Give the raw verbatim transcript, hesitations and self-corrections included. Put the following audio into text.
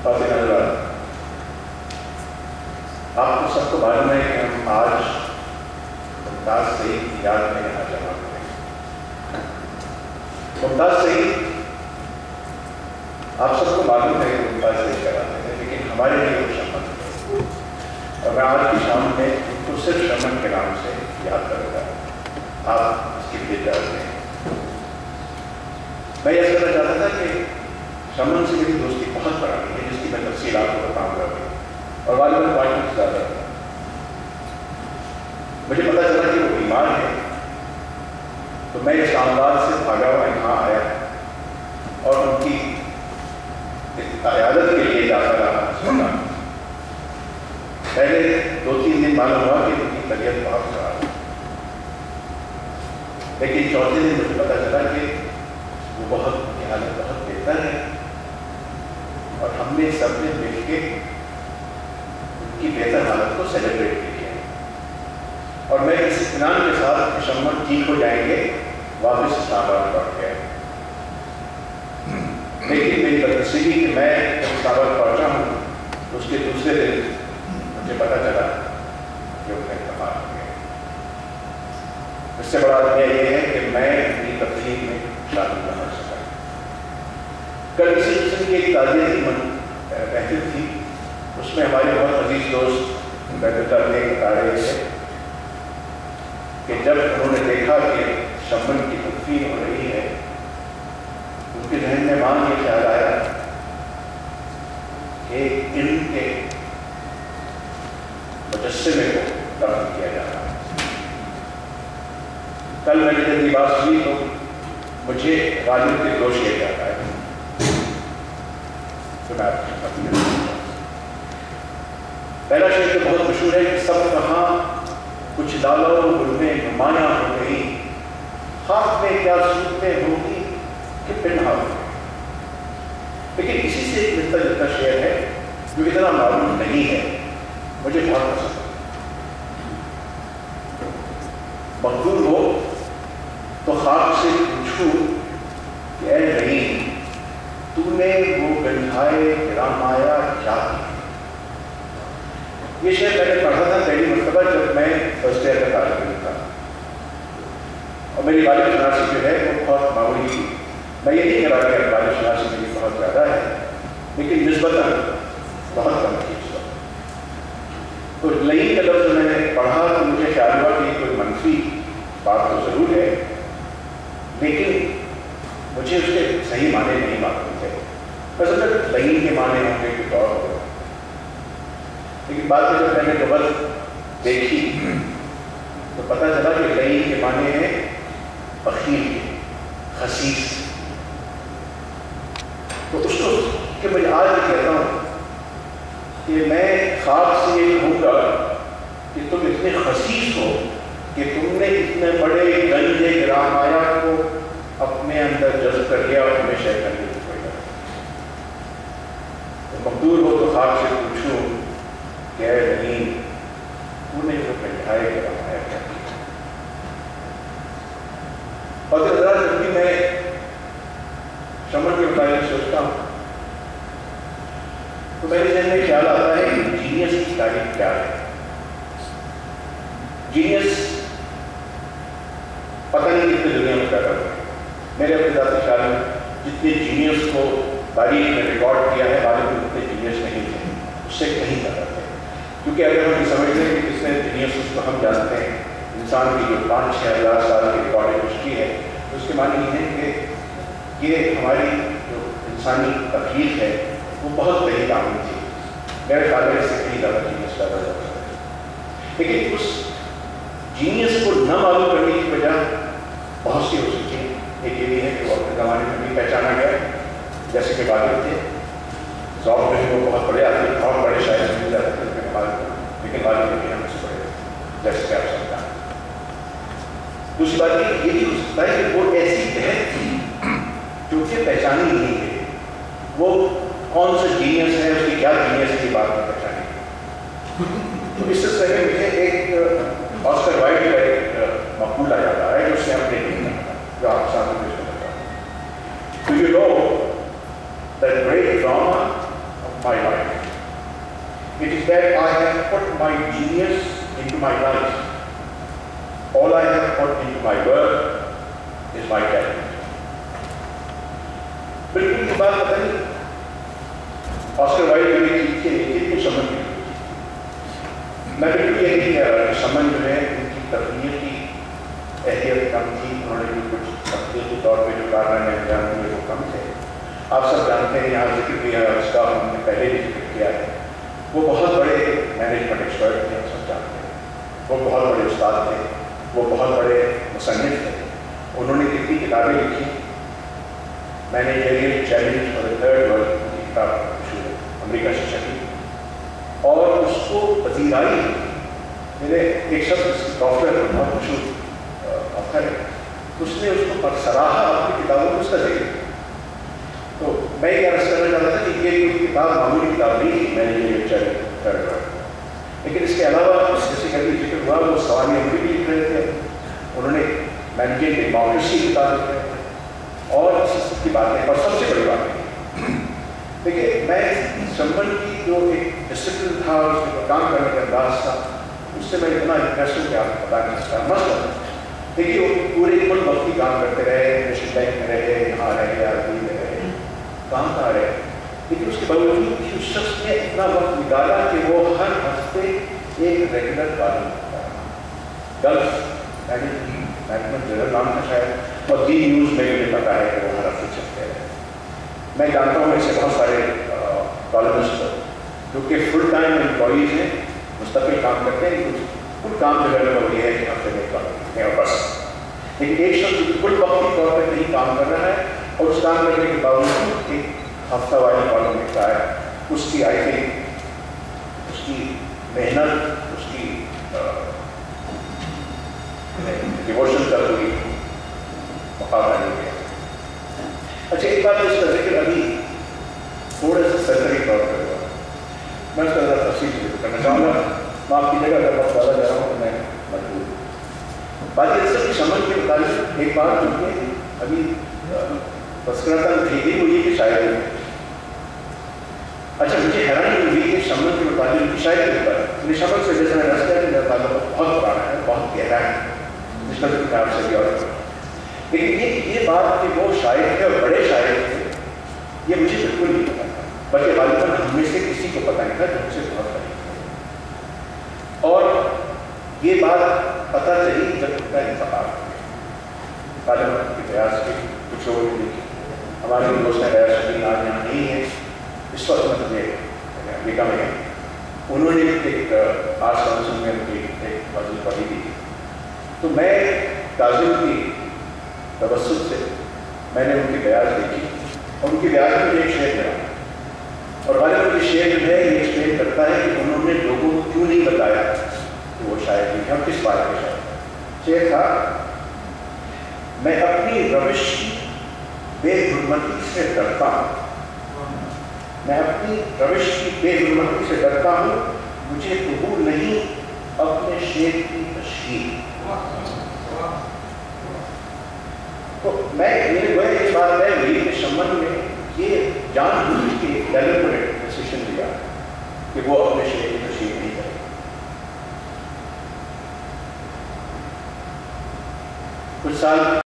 خواتین حضرات، آپ کو سب کو معلوم ہے کہ ہم آج ممتاز سعید کی یاد میں یہاں جمع کریں گے۔ ممتاز سعید، آپ سب کو معلوم ہے کہ ممتاز سعید کراتے ہیں، لیکن ہمارے لیے وہ شمن ہے، اور میں آج کی شام میں ان کو صرف شمن کے نام سے یاد کروں گا۔ آپ اس کے لیے جانتے ہیں۔ میں یہ کہنا چاہتا تھا کہ شمن سے میری دوستی بہت پرانی ہے، جس کی میں تفصیلات کو بتاؤں گا، اور غالباً پانچ سے زیادہ ہے۔ مجھے پتا چلا کہ وہ بیمار ہے، تو میں اسلام آباد سے بھاگا ہوا یہاں آیا اور ان کی عیادت کے لیے جاتا رہا اسپتال۔ پہلے دو تین دن معلوم ہوا کہ ان کی طبیعت بہت خراب ہے، لیکن چوتھے دن مجھے پتا چلا کہ وہ بہت ان کی حالت بہت بہتر ہے، اور ہم نے سب نے مل کے ان کی بہتر حالت کو سیلیبریٹ کیا، اور میں اس اطمینان کے ساتھ شمن ٹھیک ہو جائیں گے واپس اسلام آباد لوٹ گیا۔ لیکن میری بدنصیبی کہ میں اسلام آباد پہنچا ہوں، اس کے دوسرے دن مجھے پتا چلا کہ ان کا انتقال ہو گیا۔ اس سے بڑا واقعہ یہ ہے کہ میں اپنی تفریح میں شامل نہ ہو سکا۔ کل اسی قسم کی ایک تعزیتی محفل تھی، اس میں ہمارے بہت عزیز دوست بیٹھے بتا رہے تھے کہ جب انہوں نے دیکھا کہ شمن کی تدفین ہو رہی ہے، ان کے ذہن میں وہاں یہ خیال آیا کہ علم کے مجسمے کو دفن کیا جا رہا ہے۔ کل میں جب یہ بات سنی تو مجھے غالب کے جوش یہ جاتا ہے۔ پہلا شعر تو بہت مشہور ہے کہ سب کہاں کچھ لالا و گلیں نمایاں ہو گئی، خاک میں کیا صورتیں ہوں گی کہ پنہا ہو گئی۔ لیکن اسی سے ایک ملتا جلتا شعر ہے جو اتنا معلوم نہیں ہے، مجھے بہت پسند ہے۔ مقدور ہو تو خاک سے پوچھوں کہ اے رحیم، تو نے وہ گنجھائے گرامایا کیا کی؟ یہ شعر میں نے پڑھا تھا پہلی مرتبہ جب میں فرسٹ ایئر کا طالب علم تھا، اور میری والد شناسی جو ہے وہ بہت معمولی تھی۔ میں یہ نہیں کہہ رہا کہ والد شناسی میری بہت زیادہ ہے، لیکن نسبتاً بہت کم تھی اس وقت۔ تو لئی کا لفظ میں نے پڑھا تو مجھے خیال ہوا کہ کوئی منفی بات تو ضرور ہے، لیکن مجھے اس کے صحیح معنی نہیں معلوم تھے۔ بس اگر لئی کے معنی ہوں گے کچھ اور ہوگا، لیکن بعد میں جب میں نے قبل دیکھی تو پتہ چلا کہ لئی کے معنی ہے بخیل کے، خسیس۔ تو اس کو کہ میں آج بھی کہتا ہوں کہ میں خواب سے یہ کہوں گا کہ تم اتنے خسیس ہو کہ تم نے اتنے بڑے گنج گرامایا کو اپنے اندر جذب کر لیا اور ہمیشہ کرنے کی کوئی بات۔ تو مقدور ہو تو خواب سے پوچھوں کہ اے رحیم، تو نے جو گنجھائے گرامایا کیا کیا؟ اور حضرات، جب بھی میں شمن کے متعلق سوچتا ہوں تو میرے ذہن میں خیال آتا ہے کہ جینیس کی تعریف کیا ہے۔ جینیس پتہ نہیں کتنے دنیا میں پیدا ہوئے۔ میرے اپنے ذاتی خیال میں جتنے جینیس کو تاریخ میں ریکارڈ کیا ہے، غالب میں اتنے جینیس نہیں تھے، اس سے کہیں زیادہ تھے۔ کیونکہ اگر ہم یہ سمجھتے ہیں کہ کس نے جینیس اس کو ہم جانتے ہیں انسان کی جو پانچ چھ ہزار سال کی ریکارڈ ہسٹری ہے، تو اس کے معنی یہ ہے کہ یہ ہماری جو انسانی تخلیق ہے وہ بہت بڑی تعمیر تھی۔ میرے خیال میں اس سے کہیں زیادہ جینیس پیدا ہو سکتا ہے، لیکن اس جینیس کو نہ معلوم کرنے کی وجہ بہت سی ہو سکتی ہیں۔ ایک یہ بھی ہے کہ وہ اپنے زمانے میں بھی پہچانا گیا، جیسے کہ غالب تھے، ذوق میں وہ بہت بڑے آدمی، بہت بڑے شاعر مل جاتے تھے لیکن غالب میں بھی ہم سے بڑے، جیسے کہ آپ سمجھا۔ دوسری بات یہ بھی ہو سکتا ہے کہ وہ ایسی بہت تھی جو کہ پہچانی نہیں گئی، وہ کون سا جینیس ہے، اس کی کیا جینیس کی بات میں پہچانی۔ تو اس سلسلے میں مجھے ایک آسکر وائلڈ کا ایک مقولہ یاد آ رہا ہے جو اس نے اپنے لکھا تھا، جو آپ ساتھ میں پیش کرتا ہوں۔ Do you know that great drama of my put my genius into my life. All I have put into my work is my talent. बिल्कुल ये बात पता नहीं ऑस्कर वाइल्ड ने की थी, लेकिन कुछ समझ नहीं। मैं बिल्कुल ये नहीं कह रहा कि समझ जो है उनकी तकनीक की एहतियात कम थी, उन्होंने भी कुछ तकनीकी तौर पे जो कारनामे अंजाम दिए वो कम थे। आप सब जानते हैं, यहाँ जिक्र किया है उसका, हमने पहले भी जिक्र किया है, वो बहुत बड़े मैनेजमेंट एक्सपर्ट थे, हम सब जानते हैं। वो बहुत बड़े उस्ताद थे, वो बहुत बड़े मुसन्निफ थे। उन्होंने कितनी किताबें लिखी, managerial challenge for the third world की किताब अमेरिका से छपी, और उसको पजीराई मेरे एक शख्स डॉक्टर बहुत मशहूर डॉक्टर है, उसने उसको पर सराहा अपनी किताबों में उसका जिक्र। तो मैं ये अर्ज करना चाहता था कि ये कोई किताब मामूली किताब नहीं थी मैनेजरियल चैलेंज थर्ड वर्ल्ड, लेकिन इसके अलावा जैसे कभी जिक्र हुआ वो सवाल भी लिख रहे थे, उन्होंने मैनेजिंग डेमोक्रेसी की किताब लिख रहे थे, और इस की बातें, और सबसे बड़ी बात है देखिए, मैं संबंध की जो एक डिसिप्लिन था, उसमें काम करने का अंदाज था, उससे मैं इतना इंटरेस्ट हूँ कि आपको पता नहीं सकता। मसलन देखिए, वो पूरे कुल वक्त ही काम करते रहे, नेशनल बैंक में रहे, यहाँ रहे, आरबी में रहे, काम कहाँ रहे, लेकिन उसके बावजूद उस शख्स ने इतना वक्त निकाला कि वो हर हफ्ते एक रेगुलर कॉलम करता है। गल्फ मैनेजमेंट जर्नल नाम था शायद, और दी न्यूज़ में मुझे पता है कि वो हर हफ्ते छपते हैं। मैं जानता हूँ ऐसे बहुत सारे कॉलमिस्ट जो कि फुल टाइम एम्प्लॉइज हैं, मुस्तकिल काम करते हैं, कुछ कुल काम जो है वो ये है कि हफ्ते में काम है बस। लेकिन एक शख्स कुल वक्ती तौर पर नहीं काम कर रहा है, और उस काम करने के बावजूद एक हफ्ता वाली कॉलम लिखता है, उसकी आई थिंक उसकी मेहनत, उसकी डिवोशन का कोई मुकाबला नहीं है। अच्छा, एक बात इसका जिक्र अभी थोड़े से सरकारी तौर पर हुआ, मैं उसका ज़रा तफसील जिक्र करना चाहूँगा। मैं आपकी जगह अगर बहुत ज़्यादा जा रहा हूँ तो मैं मजबूर। बात ये सब समझ के मुताबिक एक बात जो कि अभी बसकरता में भेजी हुई कि शायद, अच्छा मुझे हैरानी हुई कि समझ के मुताबिक शायद के ऊपर निशाबत से जैसे रास्ता है, मेरा ताल्लुक बहुत पुराना है, बहुत गहरा है, जिसका जिक्र आपसे भी और, लेकिन ये ये बात कि वो शायर थे और बड़े शायर थे, ये मुझे बिल्कुल नहीं पता था, बल्कि गालिबन हम में से किसी को पता नहीं था जो मुझसे बहुत बड़ी थी। और ये बात पता चली जब उनका इंतकाल हो गया, गालिबन के प्रयास के कुछ लोगों ने लिखी, हमारे दोस्त ने गया शकील आज यहाँ नहीं है, इस वक्त में मुझे अमेरिका में है, उन्होंने एक आर्ट्स काउंसिल में उनकी एक मौजूद पढ़ी थी। तो मैं काजिम की तवस्सुत से मैंने उनकी बयान देखी, और उनकी बयान में मुझे एक शेर मिला, और गालिबन की शेर जो है ये एक्सप्लेन करता है कि उन्होंने लोगों को क्यों नहीं बताया कि वो शायर नहीं है, किस बात के शायर। शेर था, मैं अपनी रविश की बेहुरमती से डरता हूँ, मैं अपनी रविश की बेहुरमती से डरता हूँ, मुझे कबूल नहीं अपने शेर की तशहीर। तो मैं मेरे वो ये बात है मेरी के संबंध में ये जानबूझ के डेलिबरेट डिसीजन लिया कि वो अपने शेर की तशहीर नहीं करें। कुछ साल